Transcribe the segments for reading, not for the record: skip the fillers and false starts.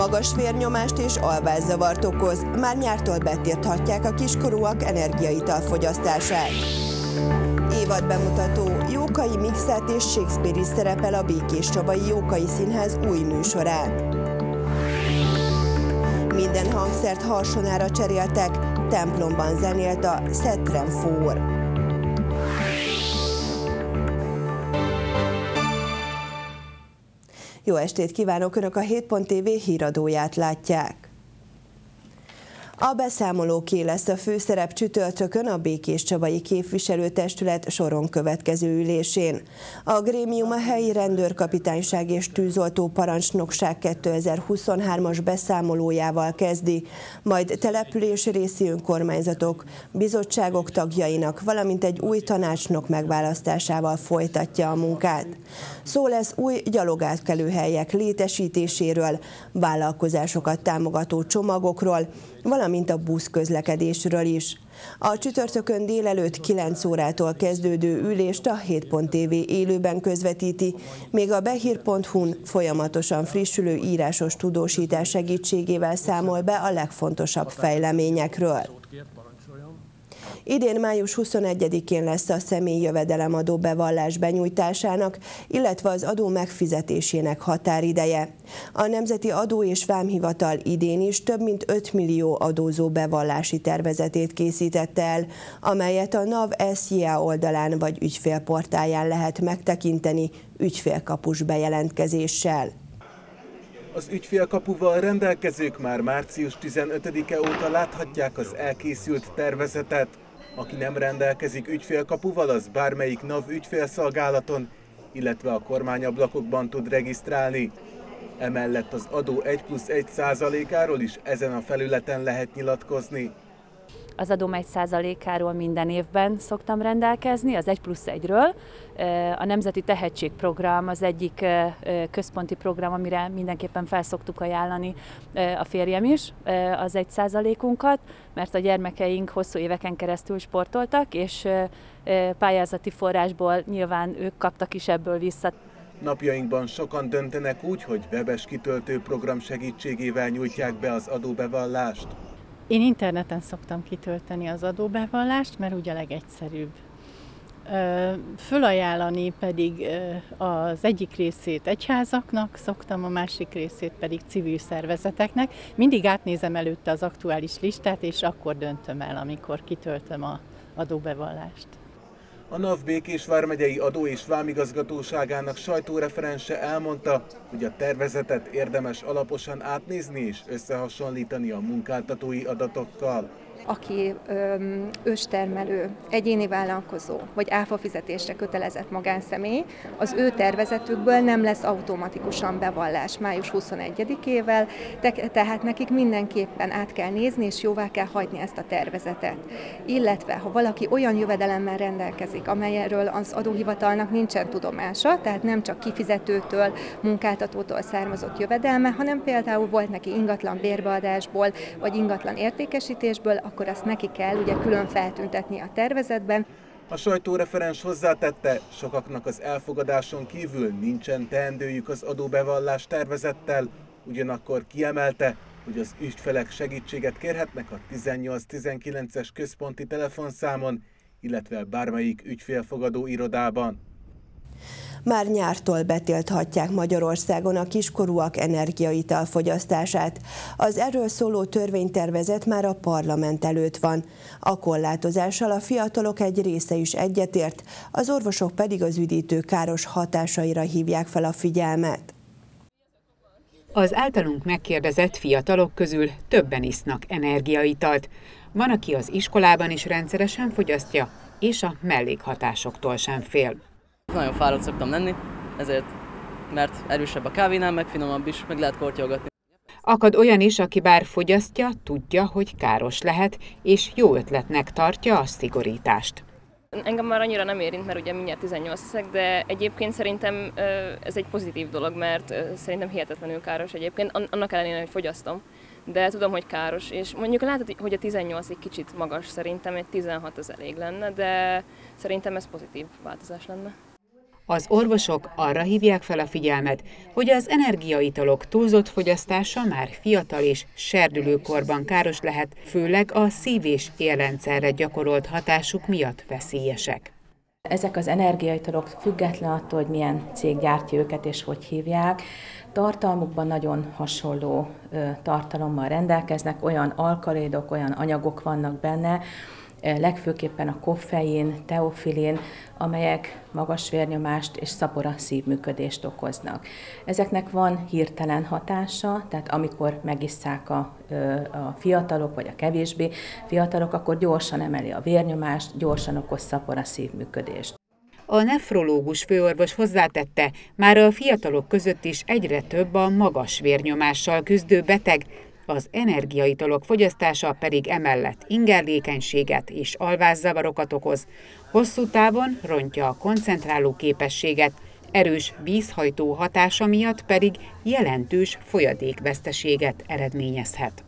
Magas vérnyomást és alvászavart okoz, már nyártól betilthatják a kiskorúak energiaital fogyasztását. Évadbemutató, Jókai Mixát és Shakespeare is szerepel a Békéscsabai Jókai Színház új műsorán. Minden hangszert harsonára cseréltek, templomban zenélt a Szetrenfór. Jó estét kívánok! Önök a 7.tv híradóját látják. A beszámolóké lesz a főszerep csütörtökön a Békéscsabai Képviselőtestület soron következő ülésén. A grémium a helyi rendőrkapitányság és tűzoltó parancsnokság 2023-as beszámolójával kezdi, majd településrészi önkormányzatok, bizottságok tagjainak, valamint egy új tanácsnok megválasztásával folytatja a munkát. Szó lesz új gyalogátkelőhelyek létesítéséről, vállalkozásokat támogató csomagokról, valamint a buszközlekedésről is. A csütörtökön délelőtt 9 órától kezdődő ülést a 7.tv élőben közvetíti, még a behír.hu-n folyamatosan frissülő írásos tudósítás segítségével számol be a legfontosabb fejleményekről. Idén május 21-én lesz a személyi jövedelemadó bevallás benyújtásának, illetve az adó megfizetésének határideje. A Nemzeti Adó és Vámhivatal idén is több mint 5 millió adózó bevallási tervezetét készítette el, amelyet a NAV SZIA oldalán vagy ügyfélportáján lehet megtekinteni ügyfélkapus bejelentkezéssel. Az ügyfélkapuval rendelkezők már március 15-e óta láthatják az elkészült tervezetet. Aki nem rendelkezik ügyfélkapuval, az bármelyik NAV ügyfélszolgálaton, illetve a kormányablakokban tud regisztrálni. Emellett az adó 1+1%-áról is ezen a felületen lehet nyilatkozni. Az adóm 1%-áról minden évben szoktam rendelkezni, az 1+1-ről. A Nemzeti Tehetségprogram az egyik központi program, amire mindenképpen felszoktuk ajánlani a férjem is, az 1%-unkat, mert a gyermekeink hosszú éveken keresztül sportoltak, és pályázati forrásból nyilván ők kaptak is ebből vissza. Napjainkban sokan döntenek úgy, hogy webes kitöltő program segítségével nyújtják be az adóbevallást. Én interneten szoktam kitölteni az adóbevallást, mert ugye a legegyszerűbb. Fölajánlani pedig az egyik részét egyházaknak szoktam, a másik részét pedig civil szervezeteknek. Mindig átnézem előtte az aktuális listát, és akkor döntöm el, amikor kitöltöm az adóbevallást. A NAV Békés vármegyei adó- és vámigazgatóságának sajtóreferense elmondta, hogy a tervezetet érdemes alaposan átnézni és összehasonlítani a munkáltatói adatokkal. Aki őstermelő, egyéni vállalkozó vagy áfa fizetésre kötelezett magánszemély, az ő tervezetükből nem lesz automatikusan bevallás május 21-ével, tehát nekik mindenképpen át kell nézni és jóvá kell hagyni ezt a tervezetet. Illetve, ha valaki olyan jövedelemmel rendelkezik, amelyről az adóhivatalnak nincsen tudomása, tehát nem csak kifizetőtől, munkáltatótól származott jövedelme, hanem például volt neki ingatlan bérbeadásból vagy ingatlan értékesítésből, akkor azt neki kell ugye külön feltüntetni a tervezetben. A sajtóreferens hozzátette, sokaknak az elfogadáson kívül nincsen teendőjük az adóbevallás tervezettel, ugyanakkor kiemelte, hogy az ügyfelek segítséget kérhetnek a 1819-es központi telefonszámon, illetve bármelyik ügyfélfogadó irodában. Már nyártól betilthatják Magyarországon a kiskorúak energiaital fogyasztását. Az erről szóló törvénytervezet már a parlament előtt van. A korlátozással a fiatalok egy része is egyetért, az orvosok pedig az üdítő káros hatásaira hívják fel a figyelmet. Az általunk megkérdezett fiatalok közül többen isznak energiaitalt. Van, aki az iskolában is rendszeresen fogyasztja, és a mellékhatásoktól sem fél. Nagyon fáradt szoktam lenni, ezért, mert erősebb a kávénál, meg finomabb is, meg lehet kortyolgatni. Akad olyan is, aki bár fogyasztja, tudja, hogy káros lehet, és jó ötletnek tartja a szigorítást. Engem már annyira nem érint, mert ugye mindjárt 18 leszek, de egyébként szerintem ez egy pozitív dolog, mert szerintem hihetetlenül káros egyébként, annak ellenére, hogy fogyasztom. De tudom, hogy káros, és mondjuk látod, hogy a 18 egy kicsit magas, szerintem egy 16 az elég lenne, de szerintem ez pozitív változás lenne. Az orvosok arra hívják fel a figyelmet, hogy az energiaitalok túlzott fogyasztása már fiatal és serdülőkorban káros lehet, főleg a szív- és érrendszerre gyakorolt hatásuk miatt veszélyesek. Ezek az energiaitalok független attól, hogy milyen cég gyártja őket és hogy hívják, tartalmukban nagyon hasonló tartalommal rendelkeznek, olyan alkaloidok, olyan anyagok vannak benne, legfőképpen a koffein, teofilin, amelyek magas vérnyomást és szapora szívműködést okoznak. Ezeknek van hirtelen hatása, tehát amikor megisszák a fiatalok, vagy a kevésbé fiatalok, akkor gyorsan emeli a vérnyomást, gyorsan okoz szapora szívműködést. A nefrológus főorvos hozzátette, már a fiatalok között is egyre több a magas vérnyomással küzdő beteg, az energiaitalok fogyasztása pedig emellett ingerlékenységet és alvászavarokat okoz, hosszú távon rontja a koncentráló képességet, erős vízhajtó hatása miatt pedig jelentős folyadékveszteséget eredményezhet.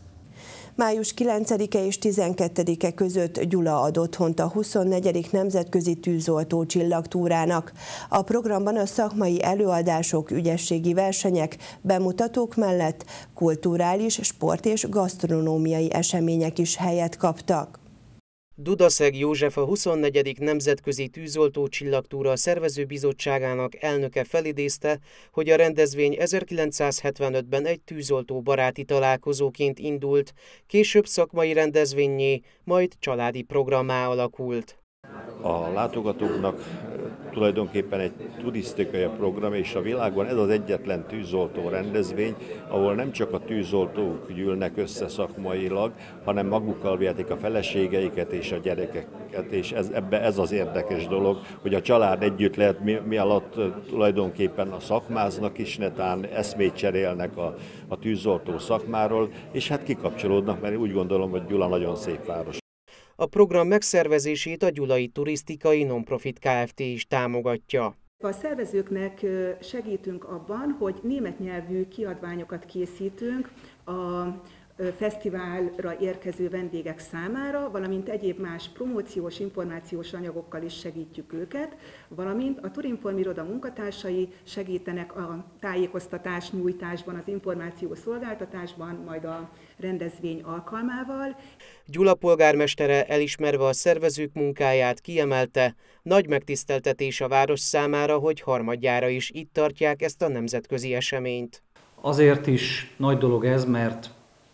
Május 9-e és 12-e között Gyula ad otthont a 24. Nemzetközi Tűzoltó Csillagtúrának. A programban a szakmai előadások, ügyességi versenyek, bemutatók mellett kulturális, sport és gasztronómiai események is helyet kaptak. Dudaszeg József, a 24. Nemzetközi Tűzoltó Csillagtúra szervezőbizottságának elnöke felidézte, hogy a rendezvény 1975-ben egy tűzoltó baráti találkozóként indult, később szakmai rendezvénnyé, majd családi programmá alakult. A látogatóknak tulajdonképpen egy turisztikai program, és a világban ez az egyetlen tűzoltó rendezvény, ahol nem csak a tűzoltók gyűlnek össze szakmailag, hanem magukkal vihetik a feleségeiket és a gyerekeket, és ez az érdekes dolog, hogy a család együtt lehet, mi alatt tulajdonképpen a szakmáznak is, netán eszmét cserélnek a tűzoltó szakmáról, és hát kikapcsolódnak, mert úgy gondolom, hogy Gyula nagyon szép város. A program megszervezését a Gyulai Turisztikai Nonprofit Kft. Is támogatja. A szervezőknek segítünk abban, hogy német nyelvű kiadványokat készítünk a fesztiválra érkező vendégek számára, valamint egyéb más promóciós, információs anyagokkal is segítjük őket, valamint a Turinform iroda munkatársai segítenek a tájékoztatás nyújtásban, az információs szolgáltatásban, majd a rendezvény alkalmával. Gyula polgármestere elismerve a szervezők munkáját kiemelte, nagy megtiszteltetés a város számára, hogy harmadjára is itt tartják ezt a nemzetközi eseményt. Azért is nagy dolog ez, mert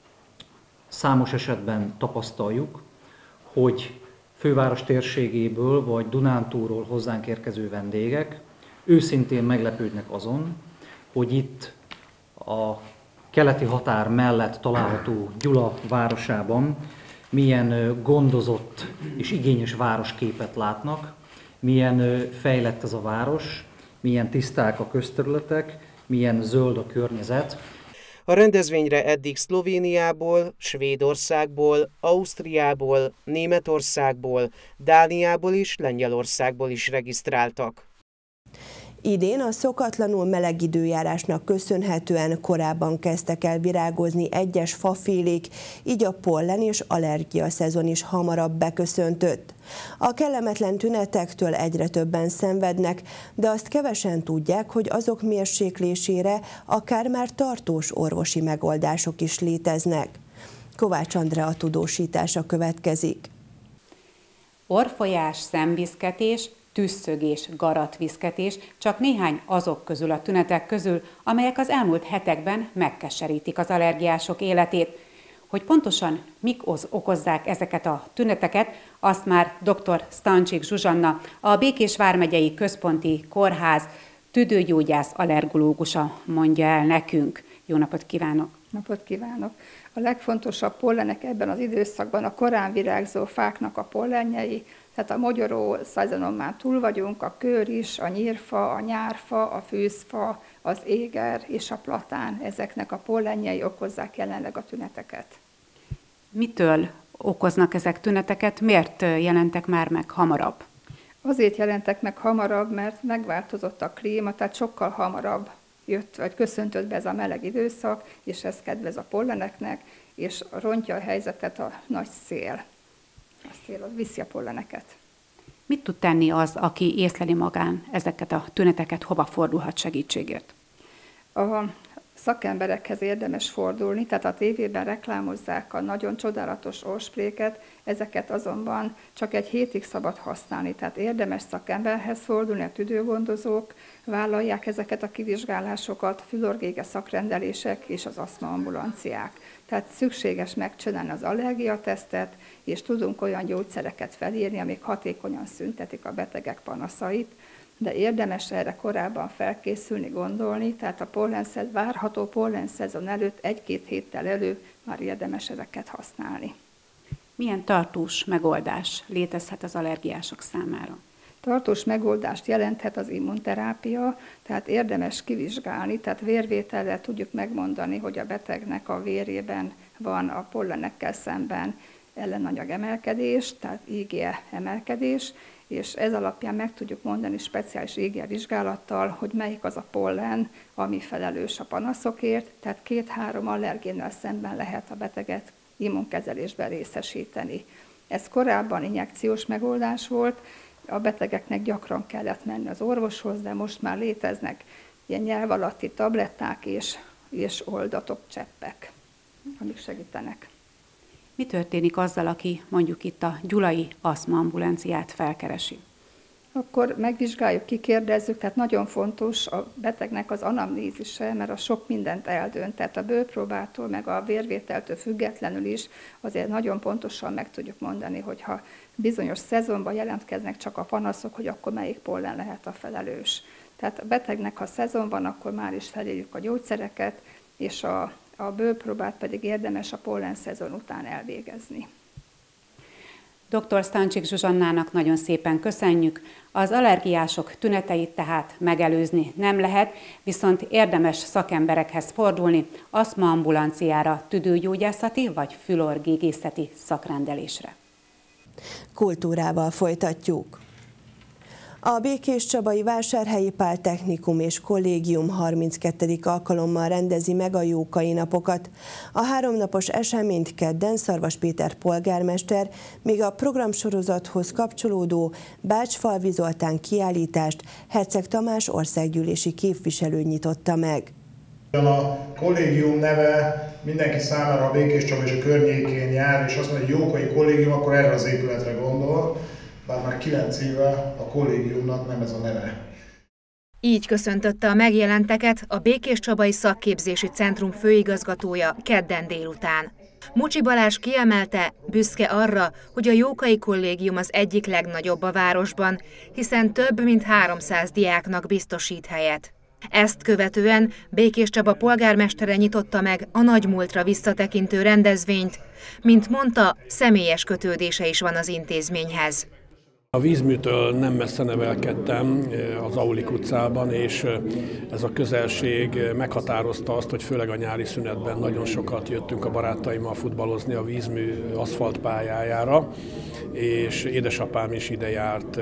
számos esetben tapasztaljuk, hogy főváros térségéből vagy Dunántúlról hozzánk érkező vendégek őszintén meglepődnek azon, hogy itt a keleti határ mellett található Gyula városában milyen gondozott és igényes városképet látnak, milyen fejlett ez a város, milyen tiszták a közterületek, milyen zöld a környezet. A rendezvényre eddig Szlovéniából, Svédországból, Ausztriából, Németországból, Dániából és Lengyelországból is regisztráltak. Idén a szokatlanul meleg időjárásnak köszönhetően korábban kezdtek el virágozni egyes fafélék, így a pollen és allergia szezon is hamarabb beköszöntött. A kellemetlen tünetektől egyre többen szenvednek, de azt kevesen tudják, hogy azok mérséklésére akár már tartós orvosi megoldások is léteznek. Kovács Andrea tudósítása következik. Orrfolyás, szemviszketés, tüsszögés, garatviszketés csak néhány azok közül a tünetek közül, amelyek az elmúlt hetekben megkeserítik az allergiások életét. Hogy pontosan mik okozzák ezeket a tüneteket, azt már dr. Stancsik Zsuzsanna, a Békés vármegyei Központi Kórház tüdőgyógyász allergológusa mondja el nekünk. Jó napot kívánok! Napot kívánok! A legfontosabb pollenek ebben az időszakban a korán virágzó fáknak a pollenjei, tehát a mogyoró szezonon már túl vagyunk, a kőris, a nyírfa, a nyárfa, a fűzfa, az éger és a platán, ezeknek a pollenjei okozzák jelenleg a tüneteket. Mitől okoznak ezek tüneteket? Miért jelentek már meg hamarabb? Azért jelentek meg hamarabb, mert megváltozott a klíma, tehát sokkal hamarabb jött, vagy köszöntött be ez a meleg időszak, és ez kedvez a polleneknek, és rontja a helyzetet a nagy szél. A szél az viszi a polleneket. Mit tud tenni az, aki észleli magán ezeket a tüneteket, hova fordulhat segítségért? A szakemberekhez érdemes fordulni, tehát a tévében reklámozzák a nagyon csodálatos orspréket, ezeket azonban csak egy hétig szabad használni, tehát érdemes szakemberhez fordulni, a tüdőgondozók vállalják ezeket a kivizsgálásokat, fülorgége szakrendelések és az asztmaambulanciák. Tehát szükséges megcsinálni az allergiatesztet, és tudunk olyan gyógyszereket felírni, amik hatékonyan szüntetik a betegek panaszait, de érdemes erre korábban felkészülni, gondolni, tehát a várható pollenszezon előtt 1-2 héttel elő már érdemes ezeket használni. Milyen tartós megoldás létezhet az allergiások számára? Tartós megoldást jelenthet az immunterápia, tehát érdemes kivizsgálni, tehát vérvétellel tudjuk megmondani, hogy a betegnek a vérében van a pollenekkel szemben ellenanyag emelkedés, tehát IgE emelkedés, és ez alapján meg tudjuk mondani speciális IgE vizsgálattal, hogy melyik az a pollen, ami felelős a panaszokért, tehát 2-3 allergénnel szemben lehet a beteget immunkezelésben részesíteni. Ez korábban injekciós megoldás volt, a betegeknek gyakran kellett menni az orvoshoz, de most már léteznek ilyen nyelv alatti tabletták és oldatok, cseppek, amik segítenek. Mi történik azzal, aki mondjuk itt a gyulai asztmaambulanciát felkeresi? Akkor megvizsgáljuk, kikérdezzük, tehát nagyon fontos a betegnek az anamnézise, mert a sok mindent eldönt, tehát a bőrpróbától, meg a vérvételtől függetlenül is azért nagyon pontosan meg tudjuk mondani, hogyha bizonyos szezonban jelentkeznek csak a panaszok, hogy akkor melyik pollen lehet a felelős. Tehát a betegnek, ha szezon van, akkor már is felírjuk a gyógyszereket, és a bőrpróbát pedig érdemes a pollen szezon után elvégezni. Dr. Stancsik Zsuzsannának nagyon szépen köszönjük. Az allergiások tüneteit tehát megelőzni nem lehet, viszont érdemes szakemberekhez fordulni, asztmaambulanciára, tüdőgyógyászati vagy fülorgégészeti szakrendelésre. Kultúrával folytatjuk. A Békéscsabai Vásárhelyi Pál Technikum és Kollégium 32. alkalommal rendezi meg a Jókai napokat. A 3 napos eseményt kedden Szarvas Péter polgármester, míg a programsorozathoz kapcsolódó Bács-Falvi Zoltán kiállítást Herceg Tamás országgyűlési képviselő nyitotta meg. A kollégium neve mindenki számára a Békéscsaba és a környékén jár, és azt mondja, hogy Jókai kollégium, akkor erre az épületre gondol. Bár már 9 éve a kollégiumnak nem ez a neve. Így köszöntötte a megjelenteket a Békéscsabai Szakképzési Centrum főigazgatója kedden délután. Mucsi Balázs kiemelte, büszke arra, hogy a Jókai kollégium az egyik legnagyobb a városban, hiszen több mint 300 diáknak biztosít helyet. Ezt követően Békéscsaba polgármestere nyitotta meg a nagymúltra visszatekintő rendezvényt, mint mondta, személyes kötődése is van az intézményhez. A vízműtől nem messze nevelkedtem az Aulik utcában, és ez a közelség meghatározta azt, hogy főleg a nyári szünetben nagyon sokat jöttünk a barátaimmal futballozni a vízmű aszfaltpályájára, és édesapám is ide járt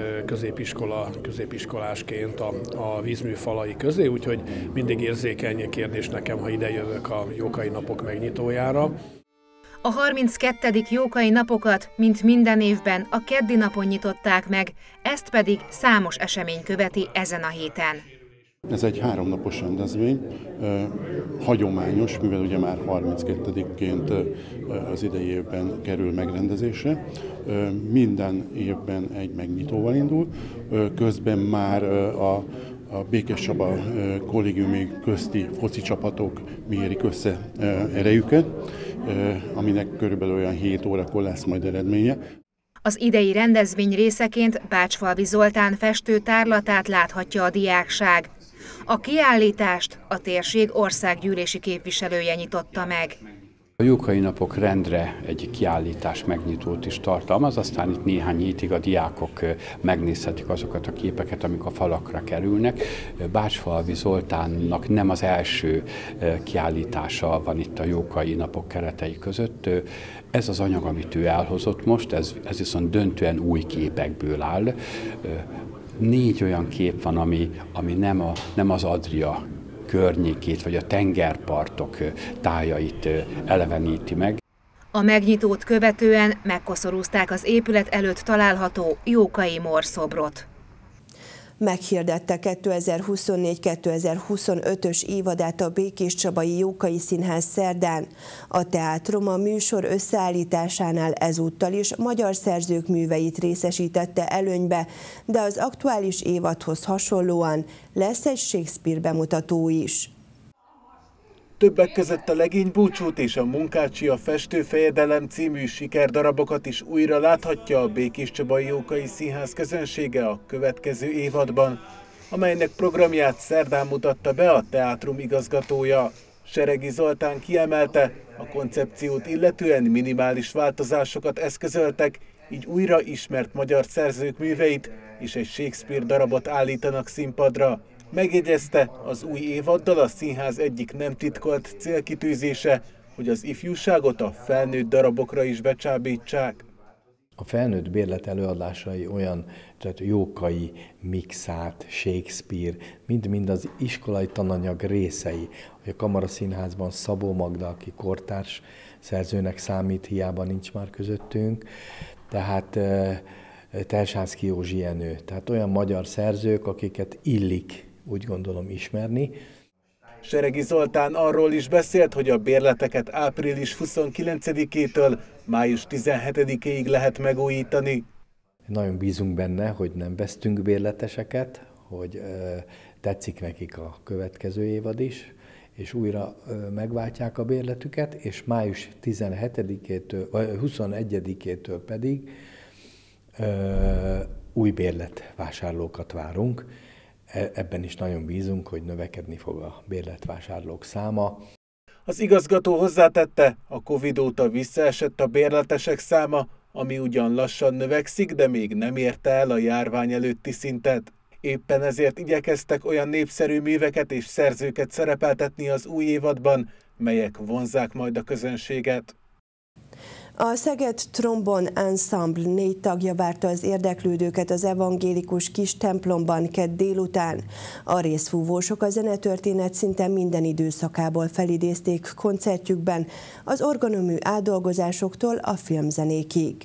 középiskolásként a vízmű falai közé, úgyhogy mindig érzékeny kérdés nekem, ha ide jövök a Jókai napok megnyitójára. A 32. Jókai napokat, mint minden évben, a keddi napon nyitották meg, ezt pedig számos esemény követi ezen a héten. Ez egy 3 napos rendezvény, hagyományos, mivel ugye már 32-ként az idei évben kerül megrendezésre. Minden évben egy megnyitóval indul, közben már a Békéscsaba kollégiumi közti foci csapatok mérik össze erejüket, aminek körülbelül olyan 7 órakor lesz majd eredménye. Az idei rendezvény részeként Bács-Falvi Zoltán festő tárlatát láthatja a diákság. A kiállítást a térség országgyűlési képviselője nyitotta meg. A Jókai napok rendre egy kiállítás megnyitót is tartalmaz, aztán itt néhány hétig a diákok megnézhetik azokat a képeket, amik a falakra kerülnek. Bács-Falvi Zoltánnak nem az első kiállítása van itt a Jókai napok keretei között. Ez az anyag, amit ő elhozott most, ez viszont döntően új képekből áll. 4 olyan kép van, ami nem az Adria környékét, vagy a tengerpartok tájait eleveníti meg. A megnyitót követően megkoszorúzták az épület előtt található Jókai Mór szobrot. Meghirdette 2024-2025-ös évadát a Békéscsabai Jókai Színház szerdán. A teátrum a műsor összeállításánál ezúttal is magyar szerzők műveit részesítette előnybe, de az aktuális évadhoz hasonlóan lesz egy Shakespeare bemutató is. Többek között a Legénybúcsút és a Munkácsi a Festőfejedelem című sikerdarabokat is újra láthatja a Békéscsabai Jókai Színház közönsége a következő évadban, amelynek programját szerdán mutatta be a teátrum igazgatója. Seregi Zoltán kiemelte, a koncepciót illetően minimális változásokat eszközöltek, így újra ismert magyar szerzők műveit és egy Shakespeare darabot állítanak színpadra. Megjegyezte, az új évaddal a színház egyik nem titkolt célkitűzése, hogy az ifjúságot a felnőtt darabokra is becsábítsák. A felnőtt bérlet előadásai olyan, tehát Jókai, Mixát, Shakespeare, mind-mind az iskolai tananyag részei. A Kamaraszínházban Szabó Magda, aki kortárs szerzőnek számít, hiába nincs már közöttünk, tehát Tersánszky Józsi Jenő. Tehát olyan magyar szerzők, akiket illik, úgy gondolom, ismerni. Seregi Zoltán arról is beszélt, hogy a bérleteket április 29-től május 17-ig lehet megújítani. Nagyon bízunk benne, hogy nem vesztünk bérleteseket, hogy tetszik nekik a következő évad is, és újra megváltják a bérletüket, és május 21-től pedig új bérletvásárlókat várunk. Ebben is nagyon bízunk, hogy növekedni fog a bérletvásárlók száma. Az igazgató hozzátette, a Covid óta visszaesett a bérletesek száma, ami ugyan lassan növekszik, de még nem érte el a járvány előtti szintet. Éppen ezért igyekeztek olyan népszerű műveket és szerzőket szerepeltetni az új évadban, melyek vonzzák majd a közönséget. A Szeged Trombon Ensemble 4 tagja várta az érdeklődőket az evangélikus kis templomban kedd délután. A részfúvósok a zenetörténet szinte minden időszakából felidézték koncertjükben, az orgonomű átdolgozásoktól a filmzenékig.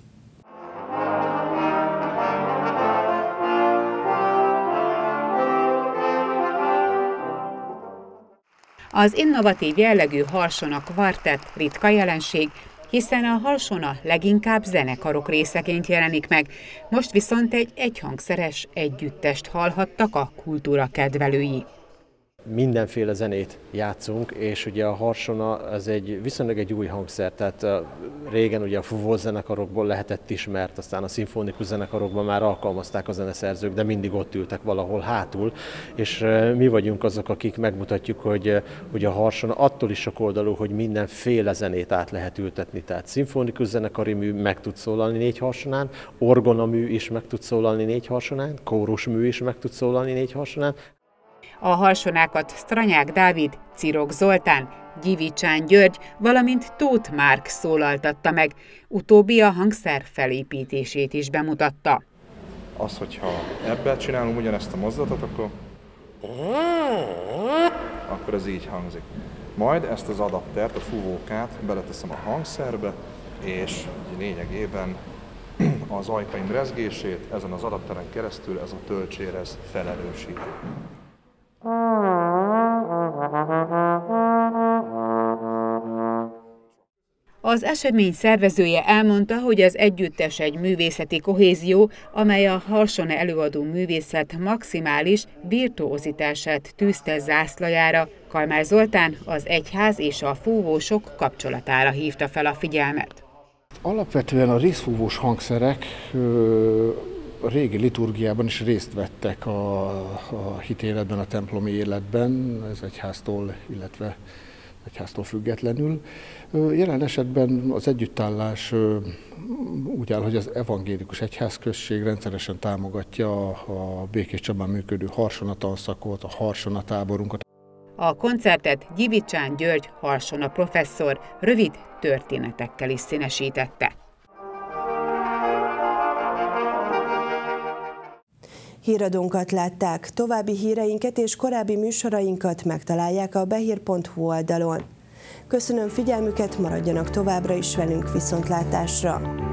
Az innovatív jellegű harsona kvartett ritka jelenség, hiszen a harsona leginkább zenekarok részeként jelenik meg, most viszont egy egyhangszeres együttest hallhattak a kultúra kedvelői. Mindenféle zenét játszunk, és ugye a harsona ez viszonylag egy új hangszer, tehát régen ugye a fúvós zenekarokból lehetett ismert, aztán a szimfonikus zenekarokban már alkalmazták a zeneszerzők, de mindig ott ültek valahol hátul, és mi vagyunk azok, akik megmutatjuk, hogy a harsona attól is sokoldalú, hogy mindenféle zenét át lehet ültetni, tehát szimfonikus zenekari mű meg tud szólalni 4 harsonán, orgonamű is meg tud szólalni 4 harsonán, kórusmű is meg tud szólalni 4 harsonán. A harsonákat Stranyák Dávid, Cirok Zoltán, Gyivicsán György, valamint Tóth Márk szólaltatta meg. Utóbbi a hangszer felépítését is bemutatta. Az, hogyha ebben csinálunk ugyanezt a mozdulatot, akkor ez így hangzik. Majd ezt az adaptert, a fúvókát beleteszem a hangszerbe, és lényegében az ajkaim rezgését ezen az adapteren keresztül ez a töltsérez felerősíti. Az esemény szervezője elmondta, hogy az együttes egy művészeti kohézió, amely a harsona előadó művészet maximális virtuózitását tűzte zászlajára. Kalmár Zoltán az egyház és a fúvósok kapcsolatára hívta fel a figyelmet. Alapvetően a részfúvós hangszerek a régi liturgiában is részt vettek a hitéletben, a templomi életben, ez egyháztól, illetve egyháztól függetlenül. Jelen esetben az együttállás úgy áll, hogy az evangélikus egyházközség rendszeresen támogatja a Békéscsabán működő harsonatanszakot, a harsonatáborunkat. A koncertet Gyivicsán György harsona professzor rövid történetekkel is színesítette. Híradónkat látták, további híreinket és korábbi műsorainkat megtalálják a behír.hu oldalon. Köszönöm figyelmüket, maradjanak továbbra is velünk, viszontlátásra!